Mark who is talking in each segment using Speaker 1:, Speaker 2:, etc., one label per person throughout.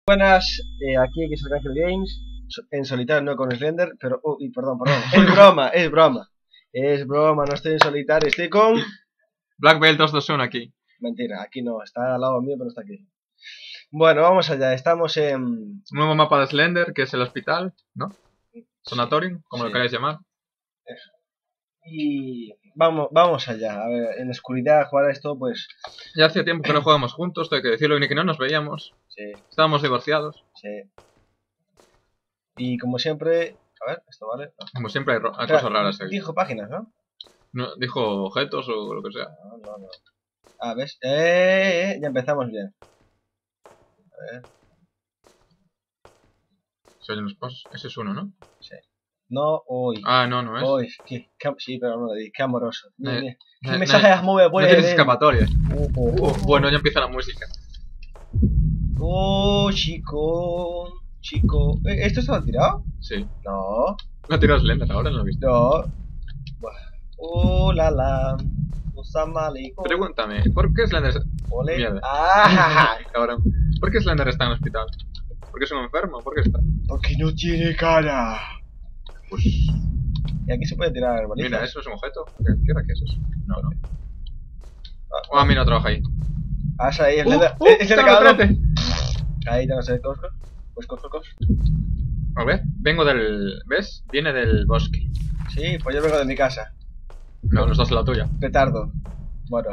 Speaker 1: Buenas, aquí es Arcángel Games, en solitario, no con Slender, pero... perdón, es broma, no estoy en solitario, estoy con...
Speaker 2: Black Belt 221 aquí.
Speaker 1: Mentira, aquí no, está al lado mío, pero no está aquí. Bueno, vamos allá, estamos en...
Speaker 2: Nuevo mapa de Slender, que es el hospital, ¿no? Sanatorium, como lo queráis llamar.
Speaker 1: Eso. Y vamos allá, a ver, en la oscuridad jugar a esto, pues...
Speaker 2: Ya hacía tiempo que no jugábamos juntos, tengo que decirlo, ni que no nos veíamos.
Speaker 1: Sí.
Speaker 2: Estábamos divorciados.
Speaker 1: Sí. Y como siempre... A ver, esto vale. No.
Speaker 2: Como siempre hay cosas raras aquí.
Speaker 1: Dijo páginas, ¿no?
Speaker 2: No, dijo objetos o lo que sea.
Speaker 1: No. Ah, ¿ves? Ya empezamos bien. A ver.
Speaker 2: Se oyen los pasos. Ese es uno, ¿no?
Speaker 1: Sí. No, hoy.
Speaker 2: Ah, no es.
Speaker 1: Hoy, sí, pero no lo di, qué amoroso. ¿Qué
Speaker 2: no,
Speaker 1: mensaje has movido?
Speaker 2: No tienes escapatoria. Bueno, ya empieza la música.
Speaker 1: Oh, chico. ¿Esto estaba tirado?
Speaker 2: Sí.
Speaker 1: No.
Speaker 2: Lo ha tirado Slender, ahora no lo he visto.
Speaker 1: No. La.
Speaker 2: Pregúntame, ¿por qué Slender...
Speaker 1: Ole.
Speaker 2: Mierda. Cabrón. ¿Por qué Slender está en el hospital? ¿Por qué es un enfermo? ¿Por qué está?
Speaker 1: Porque no tiene cara.
Speaker 2: Pues...
Speaker 1: Y aquí se puede tirar balizas.
Speaker 2: Mira, ¿eso es un objeto? ¿Qué es eso? No. Ah, mira, trabaja ahí.
Speaker 1: Es ahí, ahí te vas a ver coscos. Pues coscos.
Speaker 2: A ver, vengo del... ¿Ves? Viene del bosque.
Speaker 1: Sí, pues yo vengo de mi casa.
Speaker 2: No, los dos en la tuya.
Speaker 1: Petardo. Bueno.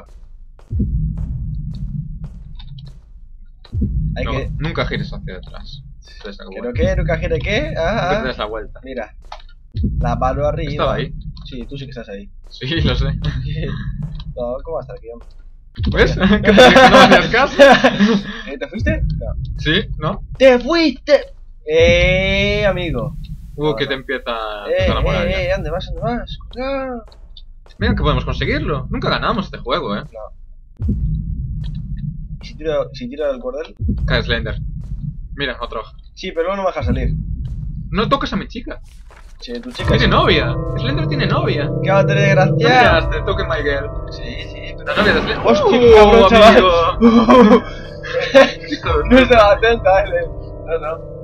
Speaker 2: No, nunca gires hacia atrás.
Speaker 1: ¿Pero qué? ¿Nunca gire qué?
Speaker 2: Nunca te das la vuelta.
Speaker 1: Mira. La mano arriba.
Speaker 2: Estaba ahí.
Speaker 1: Sí, tú sí que estás ahí.
Speaker 2: Sí, lo sé.
Speaker 1: No, ¿cómo va a estar aquí?
Speaker 2: ¿Ves? ¿Que no hacías caso?
Speaker 1: ¿Te fuiste? No.
Speaker 2: Sí, ¿no?
Speaker 1: ¡Te fuiste! Amigo.
Speaker 2: Que te empieza a enamorar ya.
Speaker 1: ¿Dónde vas? No.
Speaker 2: Mira que podemos conseguirlo. Nunca ganamos este juego,
Speaker 1: No. ¿Y si tiro el cordel?
Speaker 2: Cae Slender. Mira, otra hoja.
Speaker 1: Sí, pero luego no me deja salir.
Speaker 2: No toques a mi chica.
Speaker 1: Sí, tu chica.
Speaker 2: Tiene novia. Slender tiene novia.
Speaker 1: ¿Qué va a tener gracia?
Speaker 2: Mira, te toque my girl.
Speaker 1: Sí.
Speaker 2: La novia de Slender.
Speaker 1: ¡Hostia, qué cabrón, chaval! No estaba atenta, No.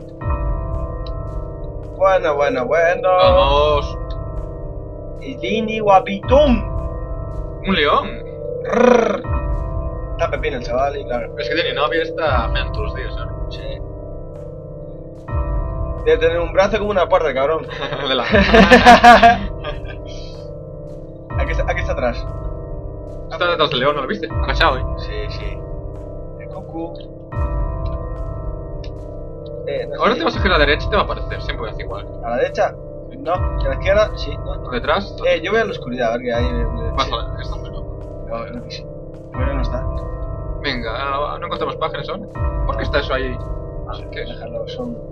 Speaker 1: Bueno.
Speaker 2: Vamos.
Speaker 1: Lini guapitum.
Speaker 2: Un león.
Speaker 1: Está pepino el chaval y claro.
Speaker 2: Es que tiene novia, está feando todos los días, ¿eh?
Speaker 1: Sí. Debe tener un brazo como una puerta, cabrón.
Speaker 2: De la...
Speaker 1: Aquí está atrás.
Speaker 2: Está detrás del león, ¿no lo viste? Agachado, ¿eh?
Speaker 1: Sí. El cucú. No
Speaker 2: Ahora
Speaker 1: sé.
Speaker 2: te vas a girar a la derecha y te va a aparecer, siempre es igual.
Speaker 1: ¿A la derecha? No. ¿A la izquierda? Sí. No.
Speaker 2: ¿Detrás?
Speaker 1: Yo voy a la oscuridad, a ver qué hay.
Speaker 2: Pasa, está muy loco.
Speaker 1: No, sí. Bueno, no está.
Speaker 2: Venga, no encontramos páginas ahora. ¿Por qué está eso ahí? ¿Qué es?
Speaker 1: Déjalo,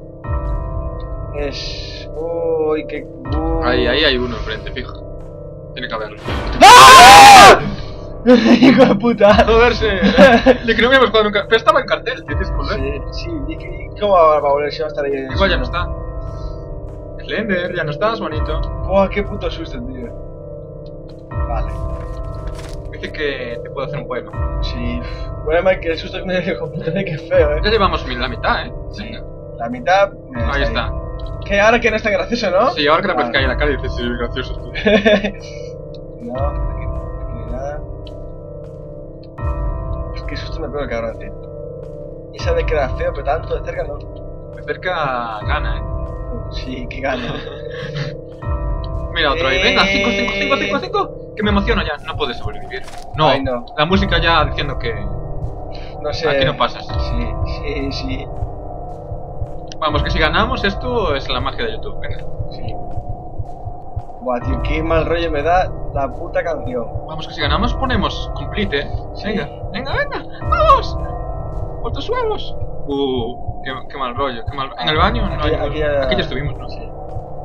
Speaker 1: es... Uy, qué...
Speaker 2: Ahí hay uno enfrente, fijo. Tiene que haberlo.
Speaker 1: ¡Ah! ¡Hijo de puta!
Speaker 2: Joderse. De que no habíamos jugado nunca. Pero estaba en cartel, tienes que volver.
Speaker 1: Sí. ¿Y cómo va a volver si va a estar ahí?
Speaker 2: Igual ya no está. Slender, ya no estás, bonito.
Speaker 1: ¡Buah, qué puto susto, tío! Vale.
Speaker 2: Dice que te puedo hacer un poema.
Speaker 1: Sí. Bueno, que el susto es medio complicado, que feo,
Speaker 2: Ya llevamos la mitad,
Speaker 1: Sí. La mitad...
Speaker 2: Ahí está.
Speaker 1: Que ahora que no es tan gracioso, ¿no?
Speaker 2: Sí, ahora que te aparezca ahí en la cara y dices, sí, gracioso.
Speaker 1: No, aquí no hay nada. Es que susto me pego el cabrón, tío. Y sabe que era feo, pero tanto de cerca no.
Speaker 2: De cerca gana, ¿eh?
Speaker 1: Sí, que gana.
Speaker 2: Mira, otro ahí. Venga, 5. Que me emociono ya. No puedes sobrevivir. No.
Speaker 1: Ay, no.
Speaker 2: La música ya diciendo que...
Speaker 1: No sé.
Speaker 2: Aquí no pasas.
Speaker 1: Sí.
Speaker 2: Vamos, que si ganamos esto es la magia de YouTube. Venga.
Speaker 1: Sí. Buah, tío, qué mal rollo me da la puta canción.
Speaker 2: Vamos, que si ganamos ponemos complete, ¿eh?
Speaker 1: Sí.
Speaker 2: Venga. ¡Vamos! ¡Por tus huevos! Qué mal rollo. ¿En el baño? No, aquí ya estuvimos, ¿no?
Speaker 1: Sí.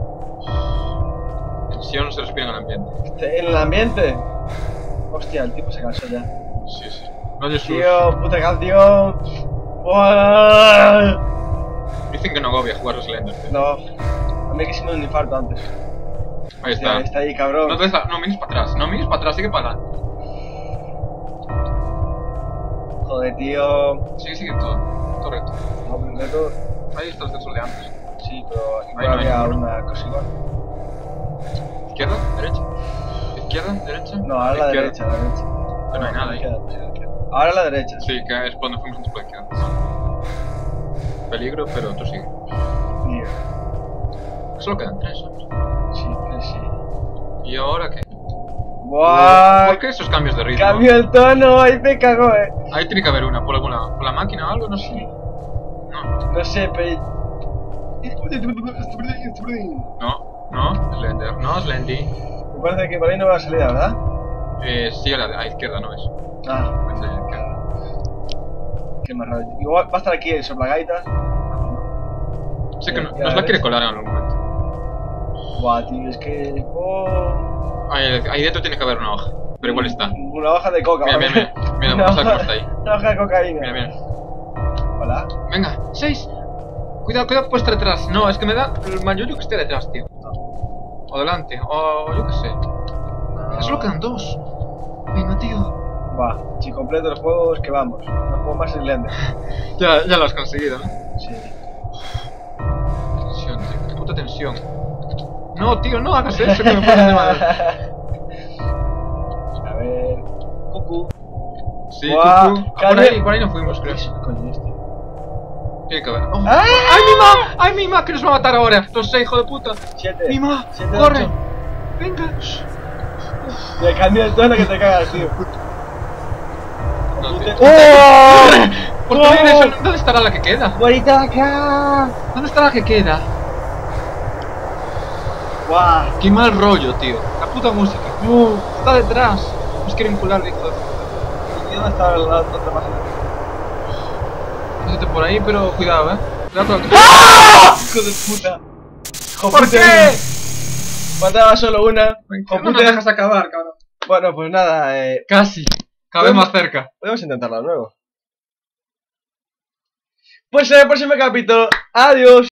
Speaker 2: Tensión se respira en el ambiente.
Speaker 1: ¿En el ambiente? Hostia, el tipo se cansó ya.
Speaker 2: Sí. No hay
Speaker 1: Tío, puta canción. Buah.
Speaker 2: Dicen que no agobia jugar a Slender.
Speaker 1: No, a mí que se me dio un infarto antes.
Speaker 2: Ahí está.
Speaker 1: Está ahí, cabrón.
Speaker 2: No mires para atrás, sigue para adelante.
Speaker 1: Joder, tío.
Speaker 2: Sigue todo. recto.
Speaker 1: No, pero reto.
Speaker 2: Ahí está el sensor de antes.
Speaker 1: Sí, pero igual
Speaker 2: Ahí no hay
Speaker 1: había
Speaker 2: número.
Speaker 1: una cosita.
Speaker 2: ¿Izquierda? ¿Derecha? ¿Izquierda? ¿Derecha?
Speaker 1: No, ahora la
Speaker 2: Izquierda.
Speaker 1: derecha, la derecha.
Speaker 2: No hay nada ahí.
Speaker 1: Ahora la derecha.
Speaker 2: Sí, que es cuando fuimos antes por la izquierda. Peligro, pero tú sigue.
Speaker 1: Mira.
Speaker 2: Solo quedan 3, ¿sabes?
Speaker 1: Sí, sí.
Speaker 2: ¿Y ahora qué?
Speaker 1: ¡Buah!
Speaker 2: ¿Por qué esos cambios de ritmo?
Speaker 1: Cambio el tono, ahí me cagó,
Speaker 2: Ahí tiene que haber una, por la máquina o algo, no sé. No,
Speaker 1: No sé, pero.
Speaker 2: no, Slender, no, Slendy.
Speaker 1: Me parece que por ahí no va a salida, ¿verdad?
Speaker 2: Sí, a la izquierda, ¿no ves?
Speaker 1: Ah,
Speaker 2: Pues a la izquierda.
Speaker 1: qué más raro. Igual va a estar aquí el soplagaitas.
Speaker 2: Sé que nos la quiere colar en algún momento.
Speaker 1: Buah, tío, es que. Oh.
Speaker 2: Ahí dentro tiene que haber una hoja, pero igual está.
Speaker 1: Una hoja de coca,
Speaker 2: Mira,
Speaker 1: ¿vale?
Speaker 2: mira,
Speaker 1: Una
Speaker 2: vamos a ver
Speaker 1: hoja-
Speaker 2: cómo está ahí.
Speaker 1: Una hoja de cocaína.
Speaker 2: Mira.
Speaker 1: Hola.
Speaker 2: Venga, 6. Cuidado, que puede estar detrás. No, es que me da el mayuyo que esté detrás, tío. O delante, o yo qué sé. Solo quedan 2. Venga, tío.
Speaker 1: Va, si completo el juego es que vamos. No juego más Slender.
Speaker 2: Ya lo has conseguido, ¿no?
Speaker 1: Sí.
Speaker 2: Tensión, tío. Qué puta tensión. No, tío, no hagas eso, que me pones de madre.
Speaker 1: A ver. Cucú.
Speaker 2: Sí,
Speaker 1: Guau,
Speaker 2: cucú.
Speaker 1: Cali-
Speaker 2: Por ahí no fuimos, creo.
Speaker 1: ¿Qué coño es este?
Speaker 2: Tiene que haber. Oh.
Speaker 1: ¡Ah!
Speaker 2: ¡Ay, Mima! ¡Ay, Mima! Que nos va a matar ahora. Los 6, hijo de puta.
Speaker 1: 7.
Speaker 2: Mima,
Speaker 1: 7,
Speaker 2: corre.
Speaker 1: 8.
Speaker 2: Venga.
Speaker 1: Le cambio el tono que te cagas, tío.
Speaker 2: No, tío.
Speaker 1: ¡Oh!
Speaker 2: ¿Por qué viene eso? ¿Dónde estará la que queda?
Speaker 1: ¡Bonita acá!
Speaker 2: ¿Dónde está la que queda?
Speaker 1: ¡Guau!
Speaker 2: Qué mal rollo, tío. La puta música. Está detrás. Nos quieren cular, hijo de puta.
Speaker 1: ¿Y dónde está la otra página?
Speaker 2: Métete por ahí, pero cuidado, Cuidado con la que...
Speaker 1: ¡Hijo de puta!
Speaker 2: ¿Por qué?
Speaker 1: Faltaba solo una.
Speaker 2: No nos dejas acabar, cabrón.
Speaker 1: Bueno, pues nada,
Speaker 2: Casi. Cada vez más cerca.
Speaker 1: podemos intentarlo de nuevo. Pues en el próximo capítulo. ¡Adiós!